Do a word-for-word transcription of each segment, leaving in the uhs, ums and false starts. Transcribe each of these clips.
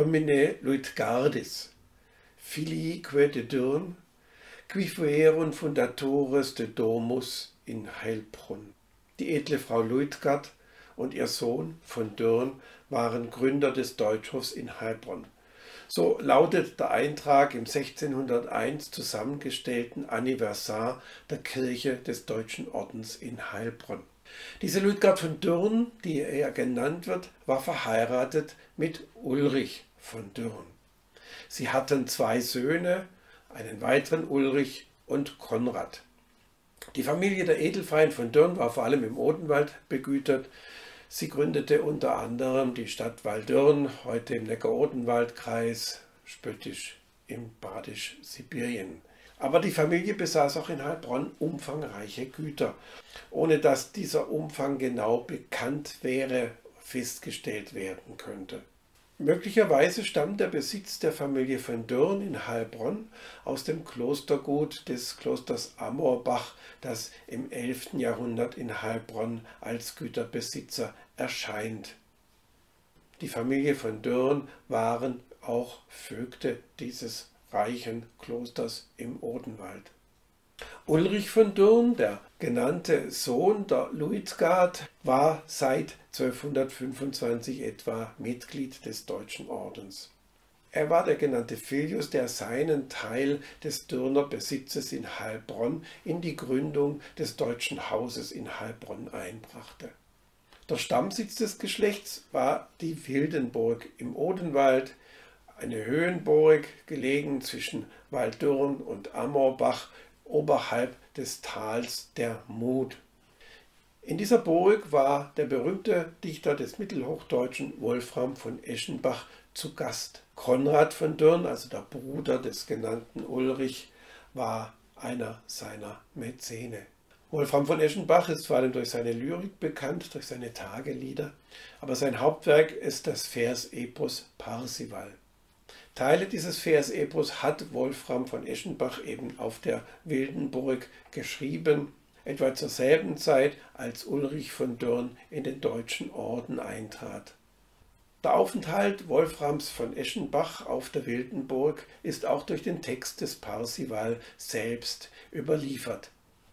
homine Luitgardis, filique de Durn, qui fuerunt fundatores de domus in Heilbronn. Die edle Frau Luitgard und ihr Sohn von Durn waren Gründer des Deutschhofs in Heilbronn. So lautet der Eintrag im sechzehnhunderteins zusammengestellten Anniversar der Kirche des Deutschen Ordens in Heilbronn. Diese Luitgard von Durn, die er genannt wird, war verheiratet mit Ulrich von Durn. Sie hatten zwei Söhne, einen weiteren Ulrich und Konrad. Die Familie der Edelfreien von Durn war vor allem im Odenwald begütert. Sie gründete unter anderem die Stadt Waldürn, heute im Neckar-Odenwald-Kreis, spöttisch im Badisch-Sibirien. Aber die Familie besaß auch in Heilbronn umfangreiche Güter, ohne dass dieser Umfang genau bekannt wäre, festgestellt werden könnte. Möglicherweise stammt der Besitz der Familie von Durn in Heilbronn aus dem Klostergut des Klosters Amorbach, das im elften Jahrhundert in Heilbronn als Güterbesitzer erscheint. Die Familie von Durn waren auch Vögte dieses reichen Klosters im Odenwald. Ulrich von Durn, der genannte Sohn der Luitgard, war seit zwölfhundertfünfundzwanzig etwa Mitglied des Deutschen Ordens. Er war der genannte Filius, der seinen Teil des Durner Besitzes in Heilbronn in die Gründung des Deutschen Hauses in Heilbronn einbrachte. Der Stammsitz des Geschlechts war die Wildenburg im Odenwald, eine Höhenburg, gelegen zwischen Waldürn und Amorbach, oberhalb des Tals der Mut. In dieser Burg war der berühmte Dichter des Mittelhochdeutschen Wolfram von Eschenbach zu Gast. Konrad von Durn, also der Bruder des genannten Ulrich, war einer seiner Mäzene. Wolfram von Eschenbach ist vor allem durch seine Lyrik bekannt, durch seine Tagelieder, aber sein Hauptwerk ist das Versepos Parsival. Teile dieses Versepos hat Wolfram von Eschenbach eben auf der Wildenburg geschrieben, etwa zur selben Zeit, als Ulrich von Durn in den Deutschen Orden eintrat. Der Aufenthalt Wolframs von Eschenbach auf der Wildenburg ist auch durch den Text des Parsival selbst überliefert.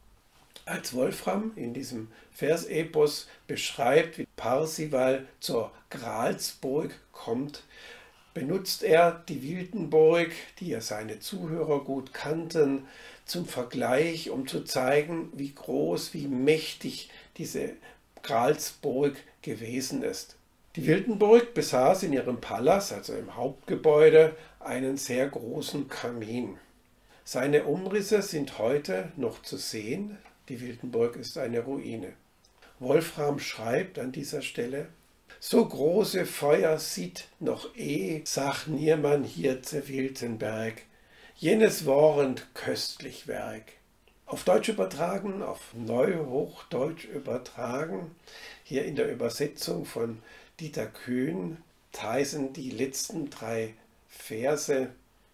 Als Wolfram in diesem Versepos beschreibt, wie Parsival zur Gralsburg kommt, benutzt er die Wildenburg, die ja seine Zuhörer gut kannten, zum Vergleich, um zu zeigen, wie groß, wie mächtig diese Gralsburg gewesen ist. Die Wildenburg besaß in ihrem Palas, also im Hauptgebäude, einen sehr großen Kamin. Seine Umrisse sind heute noch zu sehen. Die Wildenburg ist eine Ruine. Wolfram schreibt an dieser Stelle: So große Feuer sieht noch eh, sag Niermann hier zu Wildenberg, jenes warend köstlich Werk. Auf Deutsch übertragen, auf Neuhochdeutsch übertragen, hier in der Übersetzung von Dieter Kühn, heißen die letzten drei Verse: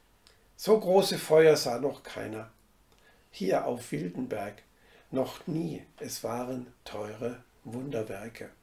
So große Feuer sah noch keiner, hier auf Wildenberg, noch nie, es waren teure Wunderwerke.